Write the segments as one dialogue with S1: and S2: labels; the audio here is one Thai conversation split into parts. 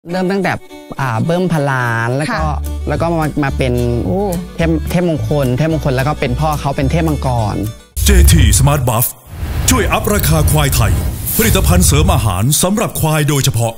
S1: เริ่มตั้งแต่เบิ้มพลานแล้วก็มาเป็นเทพมงคลแล้วก็เป็นพ่อเขาเป็นเทพมังกร
S2: JT Smart Buff ช่วยอัพราคาควายไทยผลิตภัณฑ์เสริมอาหารสำหรับควายโดยเฉพาะ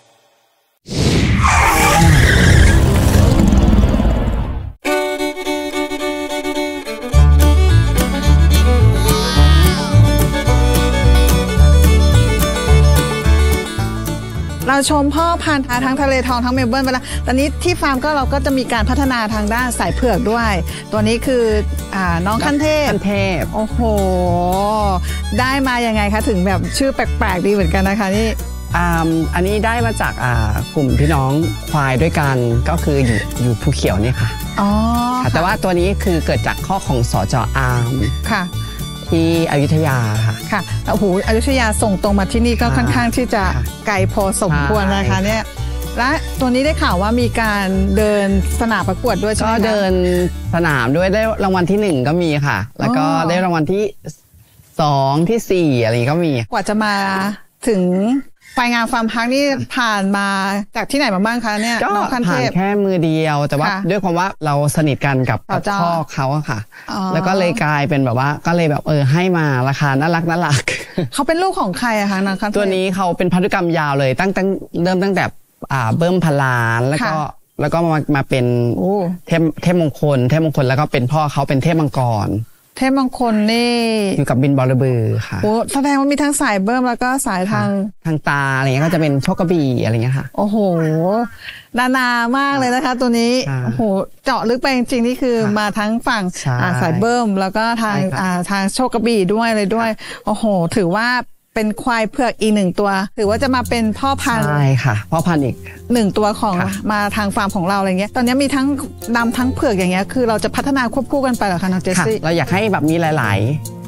S3: เราชมพ่อพันธุ์ทั้งทะเลทองทั้งเมลเบิร์นไปแล้วตอนนี้ที่ฟาร์มก็เราก็จะมีการพัฒนาทางด้านสายเผือกด้วยตัวนี้คือน้องขั้นเทพโอ้โหได้มายังไงคะถึงแบบชื่อแปลกๆดีเหมือนกันนะคะนี่
S1: อันนี้ได้มาจากกลุ่มพี่น้องควายด้วยกันก็คืออยู่ภูเขียวนี่ค่ะ
S3: อ๋อ
S1: แต่ว่าตัวนี้คือเกิดจากข้อของสจ.อาร์ม
S3: ค่ะ
S1: ที่อยุธยา
S3: ค่ะโอ้โหอยุธยาส่งตรงมาที่นี่ก็ค่อนข้างที่จะไกลพอสมควรนะคะเนี่ยและตัวนี้ได้ข่าวว่ามีการเดินสนามประกวดด้วยใช่ไหมคะ
S1: ก็เดินสนามด้วยได้รางวัลที่1ก็มีค่ะแล้วก็ได้รางวัลที่2ที่4อะไรก็มี
S3: กว่าจะมาถึงควายงามฟาร์มพักนี่ผ่านมาจากที่ไหนมาบ้างคะเนี่ย
S1: ก็ผ่านแค่มือเดียวแต่ว่าด้วยความว่าเราสนิทกันกับพ่อเขาค่ะแล้วก็เลยกลายเป็นแบบว่าก็เลยแบบให้มาราคาน่ารัก
S3: เขาเป็นลูกของใครอะคะนางคัน
S1: ตัวนี้เขาเป็นพันธุกรรมยาวเลยเริ่มตั้งแต่เบิ้มพลานแล้วก็มาเป็นเทพมงคลแล้วก็เป็นพ่อเขาเป็นเทพมังกร
S3: เทพมงคลนี่
S1: อยู่กับบินบอระบือค่ะ
S3: โอ้แสดงว่ามีทั้งสายเบิ้มแล้วก็สายท
S1: างตาอะไรเงี้ยก็จะเป็นโชคกระบี่อะไรเงี้ยค่ะ
S3: โอ้โหนามากเลยนะคะตัวนี้โอ้โหเจาะลึกไปจริงๆนี่คือมาทั้งฝั่งสายเบิ้มแล้วก็ทางโชคกระบี่ด้วยเลยด้วยโอ้โหถือว่าเป็นควายเผือกอีก1ตัวถือว่าจะมาเป็นพ่อพันธุ์
S1: ใช่ค่ะพ่อพันธุ์อีก
S3: 1ตัวของมาทางฟาร์มของเราอะไรเงี้ยตอนนี้มีทั้งดำทั้งเผือกอย่างเงี้ยคือเราจะพัฒนาควบคู่กันไปเหรอคะน้องเจสซี่
S1: เราอยากให้แบบมีหลาย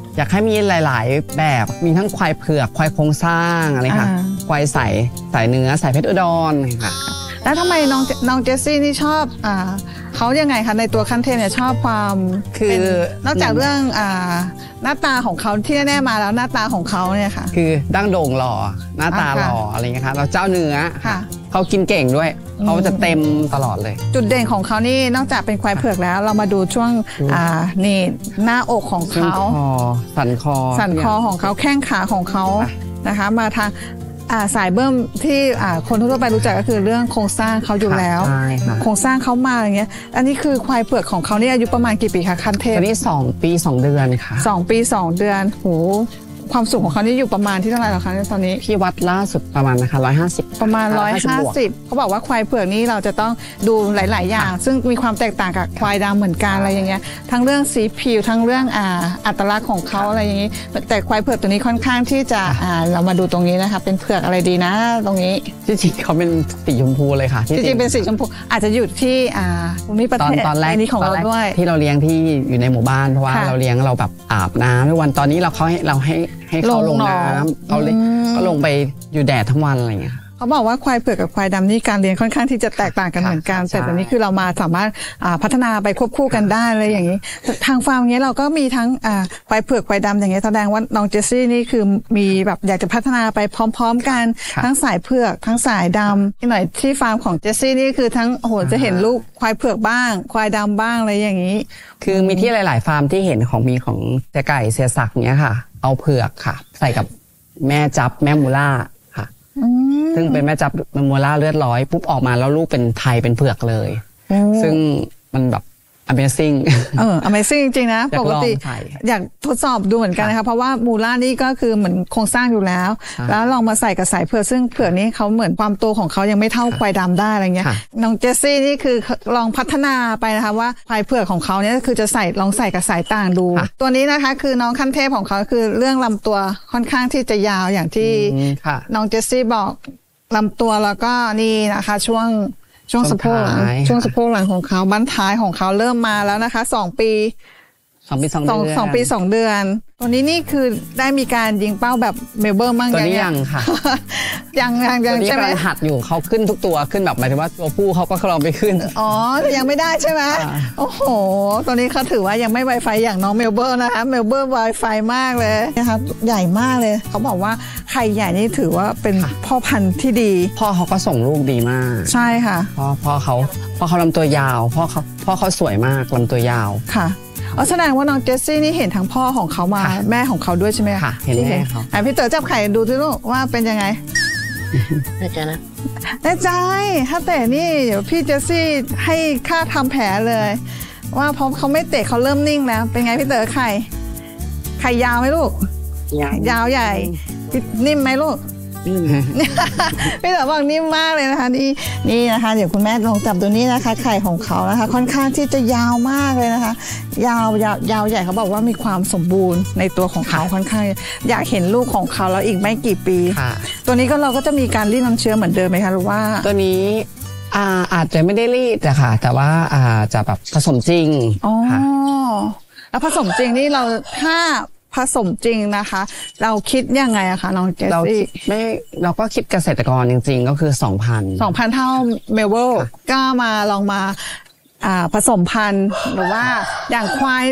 S1: แบบมีทั้งควายเผือกควายโครงสร้างอะไรค่ะควายสายเนื้อสายเพชรอุดรค่ะ
S3: แล้วทำไมน้องเจสซี่นี่ชอบเขายังไงคะในตัวขั้นเทพเนี่ยชอบความคือนอกจากเรื่องหน้าตาของเขาที่แน่ๆมาแล้วหน้าตาของเขาเนี่ยค่ะ
S1: คือดั้งโด่งหล่อหน้าตาหล่ออะไรเงี้ยค่ะเราเจ้าเนื้อเขากินเก่งด้วยเขาจะเต็มตลอดเลย
S3: จุดเด่นของเขานี่นอกจากเป็นควายเผือกแล้วเรามาดูช่วงนี่หน้าอกของเขา
S1: สันคอ
S3: ของเขาแข้งขาของเขานะคะมาทางสายเบิ้มที่คนทั่วไปรู้จักก็คือเรื่องโครงสร้างเขาอยู่แล้วโครงสร้างเขามาอย่างเงี้ยอันนี้คือควายเผือกของเขานี่อายุประมาณกี่ปีคะคันเทพ
S1: ตอนนี้2 ปี 2 เดือนค่ะ
S3: 2 ปี 2 เดือนโหความสูงของเขานี่อยู่ประมาณที่เท่าไหร่หรอคะตอนนี้
S1: พี่วัดล่าสุดประมาณนะคะ150
S3: ประมาณ150เขาบอกว่าควายเผือกนี่เราจะต้องดูหลายๆอย่างซึ่งมีความแตกต่างกับควายดำเหมือนกันอะไรอย่างเงี้ยทั้งเรื่องสีผิวทั้งเรื่องอัตลักษณ์ของเขาอะไรอย่างงี้แต่ควายเผือกตัวนี้ค่อนข้างที่จะเรามาดูตรงนี้นะคะเป็นเผือกอะไรดีนะตรงนี้
S1: จริงๆเขาเป็นสีชมพูเลยค่ะ
S3: จริงๆเป็นสีชมพูอาจจะอยู่ที่ภูมิประเทศ
S1: ตอนแรก
S3: นี้ของเราด้วย
S1: ที่เราเลี้ยงที่อยู่ในหมู่บ้านเพราะว่าเราเลี้ยงเราแบบอาบน้ำทุกวันตอนนี้เราให้เขาลงน้ำเขาลงไปอยู่แดดทั้งวันอะไรอย่างเงี้ย
S3: เขาบอกว่าควายเผือกกับควายดำนี่การเลี้ยงค่อนข้างที่จะแตกต่างกันเหมือนกันแต่ตอนนี้คือเรามาสามารถพัฒนาไปควบคู่กันได้เลยอย่างนี้ทางฟาร์มเงี้ยเราก็มีทั้งควายเผือกควายดำอย่างเงี้ยแสดงว่าน้องเจสซี่นี่คือมีแบบอยากจะพัฒนาไปพร้อมๆกันทั้งสายเผือกทั้งสายดำที่หน่อยที่ฟาร์มของเจสซี่นี่คือทั้งโอ้โหจะเห็นลูกควายเผือกบ้างควายดำบ้างอะไรอย่างนี้
S1: คือมีที่หลายๆฟาร์มที่เห็นของเสียไก่เสียศักดิ์เนี้ยค่ะเอาเผือกค่ะใส่กับแม่จับแม่มูล่าค่ะซึ่งเป็นแม่จับแม่มูล่าเลือดร้อยปุ๊บออกมาแล้วลูกเป็นไทยเป็นเผือกเลยซึ่งมันแบบ Amazing
S3: Amazing จริงๆนะปกติอยากทดสอบดูเหมือนกันนะคะเพราะว่ามูล่านี่ก็คือเหมือนโครงสร้างอยู่แล้วแล้วลองมาใส่กับสายเผือกซึ่งเผือกนี้เขาเหมือนความโตของเขายังไม่เท่าควายดำได้อะไรเงี้ยน้องเจสซี่นี่คือลองพัฒนาไปนะคะว่าควายเผือกของเขาเนี่ยคือจะลองใส่กับสายต่างดูตัวนี้นะคะคือน้องขั้นเทพของเขาคือเรื่องลำตัวค่อนข้างที่จะยาวอย่างที่น้องเจสซี่บอกลำตัวแล้วก็นี่นะคะช่วงสะโพกหลังของเขาบั้นท้ายของเขาเริ่มมาแล้วนะคะ2 ปี
S1: 2 ปี 2 เดือน
S3: 2 ปี 2 เดือนตัวนี้นี่คือได้มีการยิงเป้าแบบเมลเบิร์นบ้าง
S1: ตัวนี้ยังค่ะ
S3: ยัง
S1: ตัวนี้
S3: ใช่ไหม
S1: กำลังหัดอยู่เขาขึ้นทุกตัวขึ้นแบบหมายถึงว่าตัวผู้เขาก็ลองไปขึ้น
S3: อ๋อยังไม่ได้ใช่ไหมโอ้โหตัวนี้เขาถือว่ายังไม่ Wi-Fi อย่างน้องเมลเบิร์นนะคะเมลเบิร์น Wi-Fi มากเลยนะคะใหญ่มากเลยเขาบอกว่าไข่ใหญ่นี่ถือว่าเป็นพ่อพันธุ์ที่ดี
S1: พ่อเขาก็ส่งลูกดีมาก
S3: ใช่ค่ะ
S1: พ่อเขาลำตัวยาวพ่อเขาสวยมากลำตัวยาว
S3: ค่ะแสดงว่าน้องเจสซี่นี่เห็นทั้งพ่อของเขามาแม่ของเขาด้วยใช่ไหม
S1: คะเห็นแม่เขา
S3: พี่เต๋อจับไข่ดูสิลูกว่าเป็นยังไง
S4: แน่ใจนะ
S3: แน่ใจถ้าเตะนี่เดี๋ยวพี่เจสซี่ให้ค่าทำแผลเลยว่าพอเขาไม่เตะเขาเริ่มนิ่งแล้วเป็นไงพี่เต๋อไข่ยาวไหมลูกยาวใหญ่นิ่มไหมลูกพี่เต๋อบอกนิ่มมากเลยนะคะนี่นะคะเดี๋ยวคุณแม่ลองจับตัวนี้นะคะไข่ของเขานะคะค่อนข้างที่จะยาวมากเลยนะคะยาวใหญ่เขาบอกว่ามีความสมบูรณ์ในตัวของเขาค่อนข้างอยากเห็นลูกของเขาแล้วอีกไม่กี่ปีตัวนี้ก็เราก็จะมีการรีดน้ำเชื้อเหมือนเดิมไหมคะหรือว่า
S1: ตัวนี้อาจจะไม่ได้รีดอะค่ะแต่ว่าจะแบบผสมจริง
S3: อ๋อแล้วผสมจริงนี่ถ้าผสมจริงนะคะเราคิดยังไงอะคะน้องเจสซี่
S1: เราก็คิดเกษตรกรจริงๆก็คือ 2,000
S3: เท่าเมลเบิลก็ลองมาผสมพันธุ์หรือว่าอย่างควาย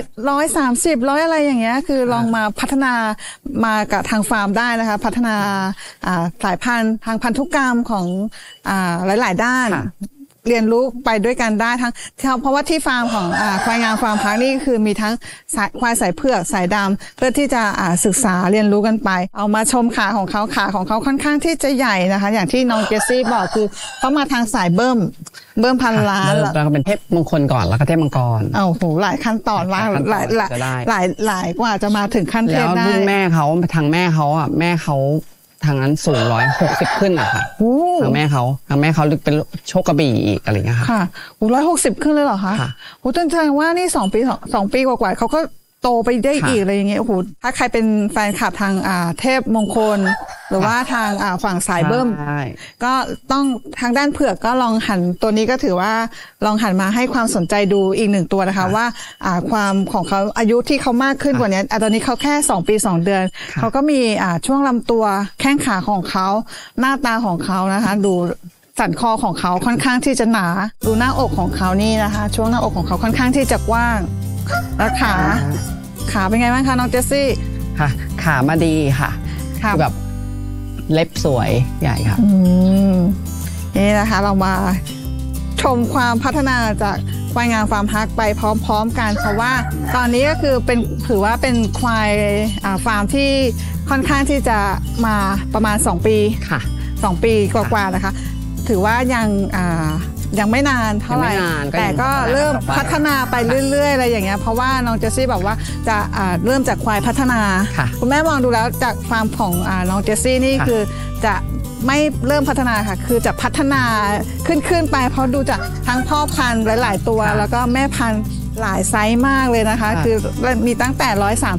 S3: 130อะไรอย่างเงี้ยคือลองมาพัฒนามากับทางฟาร์มได้นะคะพัฒนาสายพันธุ์ทางพันธุกรรมของหลายๆด้านเรียนรู้ไปด้วยกันได้ทั้งเพราะว่าที่ฟาร์มของควายงามฟาร์มพักนี่คือมีทั้งควายสายเผือกสายดำเพื่อที่จะศึกษาเรียนรู้กันไปเอามาชมขาของเขาค่อนข้างที่จะใหญ่นะคะอย่างที่น้องเจสซี่บอกคือเขามาทางสายเบิ่มพันล้าน
S1: แล้วก็เป็นเทพมงคลก่อนแล้วก็เทพมังกร
S3: โอ้โหหลายขั้นตอนมากหลายกว่าจะมาถึงขั้นเทพได้
S1: แล้วรุ่นแม่เขาทางแม่เขาแม่เขาทางนั้นสูง160ขึ้นอะค่ะทางแม่เขาลึกเป็นโชคกระบี่อีกอะไรเงี้ยค่ะ
S3: ค่ะ160ขึ้นเลยเหรอคะโอ้แสดงว่านี่2 ปีกว่าเขาก็โตไปได้อีกอะไรอย่างเงี้ยโอ้โหถ้าใครเป็นแฟนคลับทางเทพมงคลหรือว่าทางฝั่งสายเบิ้มก็ต้องทางด้านเผือกก็ลองหันตัวนี้ก็ถือว่าลองหันมาให้ความสนใจดูอีก1ตัวนะคะว่าความของเขาอายุที่เขามากขึ้นกว่านี้ตอนนี้เขาแค่2 ปี 2 เดือนเขาก็มีช่วงลำตัวแข้งขาของเขาหน้าตาของเขานะคะดูสันคอของเขาค่อนข้างที่จะหนาดูหน้าอกของเขานี่นะคะช่วงหน้าอกของเขาค่อนข้างที่จะกว้างแล้วขาเป็นไงบ้างคะน้องเจสซี่
S1: ค่ะขามาดีค่ะคือแบบเล็บสวยใหญ่ค่ะ
S3: นี่นะคะเรามาชมความพัฒนาจากควายงามฟาร์มฮักไปพร้อมๆกันเพราะว่าตอนนี้ก็คือถือว่าเป็นควายฟาร์มที่ค่อนข้างที่จะมาประมาณ2 ปี
S1: ค่ะ
S3: 2 ปีกว่าๆนะคะถือว่ายังไม่นานเท่าไหร่แต่ก็เริ่มพัฒนาไปเรื่อยๆอะไรอย่างเงี้ยเพราะว่าน้องเจสซี่บอกว่าจะเริ่มจากควายพัฒนาคุณแม่มองดูแล้วจากฟาร์มของน้องเจสซี่นี่คือจะไม่เริ่มพัฒนาค่ะคือจะพัฒนาขึ้นไปเพราะดูจากทั้งพ่อพันธุ์หลายๆตัวแล้วก็แม่พันธุ์หลายไซส์มากเลยนะคะคือมีตั้งแต่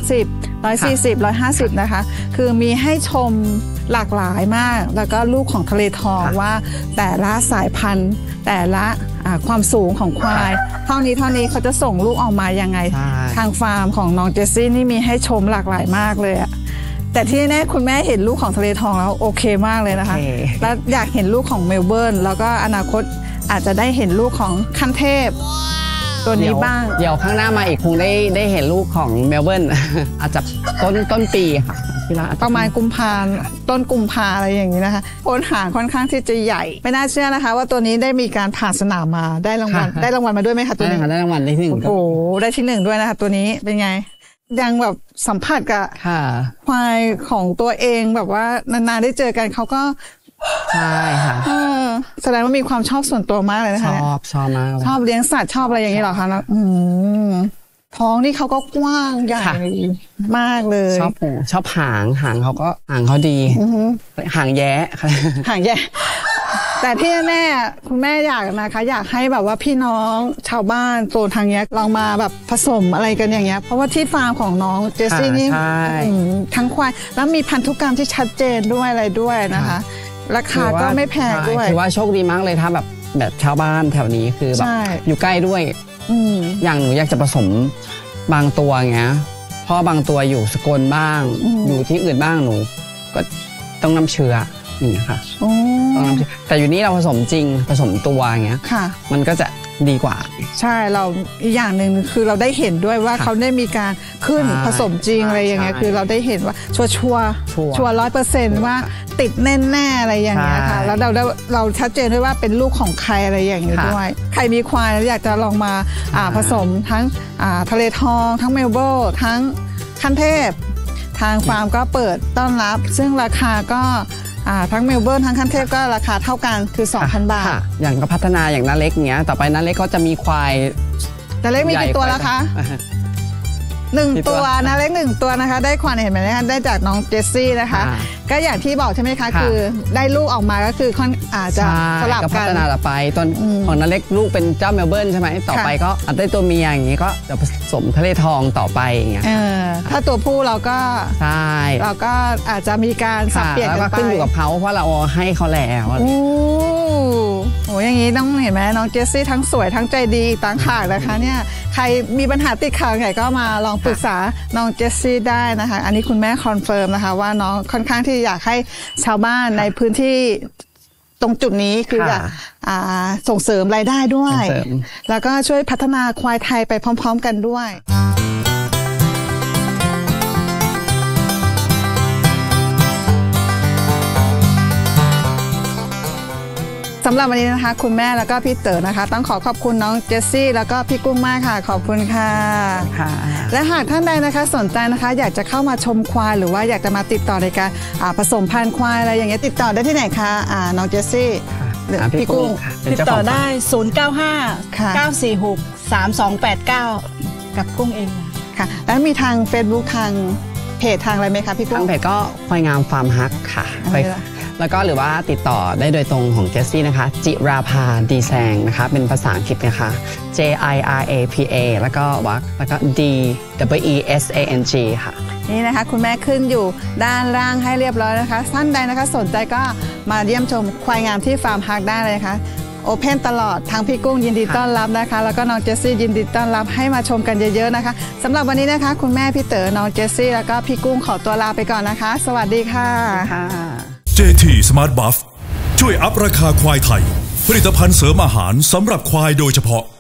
S3: 130 140 150นะคะคือมีให้ชมหลากหลายมากแล้วก็ลูกของทะเลทองว่าแต่ละสายพันธุ์แต่ละความสูงของควายเท่านี้เขาจะส่งลูกออกมายังไงทางฟาร์มของน้องเจสซี่นี่มีให้ชมหลากหลายมากเลยอะแต่ที่แน่คุณแม่เห็นลูกของทะเลทองแล้วโอเคมากเลยนะคะแล้วอยากเห็นลูกของเมลเบิร์นแล้วก็อนาคตอาจจะได้เห็นลูกของขั้นเทพตัวนี้บ้าง
S1: เดี๋ยวข้างหน้ามาอีกคงได้เห็นลูกของเมลเบิร์นอาจจะต้นปีค่ะ
S3: ประมาณต้นกุมภาอะไรอย่างนี้นะคะโคนหางค่อนข้างที่จะใหญ่ไม่น่าเชื่อนะคะว่าตัวนี้ได้มีการผ่านสนามมาได้รางวัลมาด้วยไหมคะตัวนี้
S1: ได้รางวัลได้ที่1
S3: โอ้ได้ที่1ด้วยนะคะตัวนี้เป็นไงยังแบบสัมผัสกับควายของตัวเองแบบว่านานๆได้เจอกันเขาก็
S1: ใช่ค่ะ
S3: แสดงว่ามีความชอบส่วนตัวมากเลยนะคะ
S1: ชอบมาก
S3: ชอบเลี้ยงสัตว์ชอบอะไรอย่างนี้หรอคะท้องนี่เขาก็กว้างใหญ่มากเลย
S1: ชอบหางเขาก็หางเขาดีหางแย้
S3: หางแย้แต่ที่แน่คุณแม่อยากนะคะอยากให้แบบว่าพี่น้องชาวบ้านโซนทางนี้ลองมาแบบผสมอะไรกันอย่างเงี้ยเพราะว่าที่ฟาร์มของน้องเจสซี่นี่ทั้งควายแล้วมีพันธุกรรมที่ชัดเจนด้วยอะไรด้วยนะคะราคาก็ไม่แพงด้วย
S1: ถือว่าโชคดีมากเลยถ้าแบบชาวบ้านแถวนี้คือแบบอยู่ใกล้ด้วยอย่างหนูอยากจะผสมบางตัวเงี้ยพ่อบางตัวอยู่สกลบ้างอยู่ที่อื่นบ้างหนูก็ต้องน้ำเชื้ออย่างเงี้ยค่ะต้องน้ำเชื้อแต่อยู่นี่เราผสมจริงผสมตัวอย่างเงี้ยมันก็จะดีกว่า
S3: ใช่เราอีกอย่างหนึ่งคือเราได้เห็นด้วยว่าเขาได้มีการขึ้นผสมจริงอะไรอย่างเงี้ยคือเราได้เห็นว่าชัวร์100%ว่าติดแน่ๆอะไรอย่างเงี้ยค่ะแล้วเราชัดเจนด้วยว่าเป็นลูกของใครอะไรอย่างเงี้ยด้วยใครมีควายแล้วอยากจะลองมาผสมทั้งทะเลทองทั้งเมลเบิลทั้งขั้นเทพทางฟาร์มก็เปิดต้อนรับซึ่งราคาก็ทั้งเมลเบิร์นทั้งขั้นเทพก็ราคาเท่ากันคือ 2,000 บาท
S1: อย่างก็พัฒนาอย่างน้าเล็กเงี้ยต่อไปน้าเล็กก็จะมีควาย
S3: น้าเล็กมีกี่ตัวแล้วคะ1 ตัวนะเล็ก1 ตัวนะคะได้ควายเห็นไหมนะคะได้จากน้องเจสซี่นะคะก็อย่างที่บอกใช่ไหมคะคือได้ลูกออกมาก็คืออาจจะสลับกัน
S1: พัฒนาต่อไปตอนของน้าเล็กลูกเป็นเจ้าเมลเบิร์นใช่ไหมต่อไปก็อาจได้ตัวเมียอย่างนี้ก็จะผสมทะเลทองต่อไปอย่างเงี้ย
S3: ถ้าตัวผู้เราก็
S1: ใช่
S3: เราก็อาจจะมีการสับเปลี่ยนกันไป
S1: แล้วก็ขึ้นอยู่กับเขาเพราะเราให้เขาแล้ว
S3: โอ้อย่างนี้ต้องเห็นไหมน้องเจสซี่ทั้งสวยทั้งใจดีต่างหากนะคะเนี่ยใครมีปัญหาติดขัดไหนก็มาลองปรึกษาน้องเจสซี่ได้นะคะอันนี้คุณแม่คอนเฟิร์มนะคะว่าน้องค่อนข้างที่อยากให้ชาวบ้านในพื้นที่ตรงจุดนี้คืออยากส่งเสริมรายได้ด้วยแล้วก็ช่วยพัฒนาควายไทยไปพร้อมๆกันด้วยสำหรับวันนี้นะคะคุณแม่แล้วก็พี่เต๋อนะคะต้องขอบคุณน้องเจสซี่แล้วก็พี่กุ้งมากค่ะขอบคุณค่ะและหากท่านใดนะคะสนใจนะคะอยากจะเข้ามาชมควายหรือว่าอยากจะมาติดต่อในการผสมพันธุ์ควายอะไรอย่างเงี้ยติดต่อได้ที่ไหนคะน้องเจสซี่หรือพี่กุ้ง
S5: ติดต่อได้095-946-3289กับกุ้งเอง
S3: ค่ะแล้วมีทาง Facebook ทางเพจทางอะไรไหมคะพี่กุ้ง
S1: ทางเพจก็ควายงามฟาร์มฮักค่ะแล้วก็หรือว่าติดต่อได้โดยตรงของเจสซี่นะคะจิราภาดีแซงนะคะเป็นภาษาอังกฤษนะคะ JIRAPA แล้วก็วักแล้วก็ DWESANG ค่ะ
S3: นี่นะคะคุณแม่ขึ้นอยู่ด้านล่างให้เรียบร้อยนะคะท่านใดนะคะสนใจก็มาเยี่ยมชมควายงามที่ฟาร์มฮักได้เลยนะคะโอเพนตลอดทางพี่กุ้งยินดีต้อนรับนะคะแล้วก็น้องเจสซี่ยินดีต้อนรับให้มาชมกันเยอะๆนะคะสำหรับวันนี้นะคะคุณแม่พี่เต๋อน้องเจสซี่แล้วก็พี่กุ้งขอตัวลาไปก่อนนะคะสวัสดีค่ะ
S2: JT Smart Buff ช่วยอัพราคาควายไทยผลิตภัณฑ์เสริมอาหารสำหรับควายโดยเฉพาะ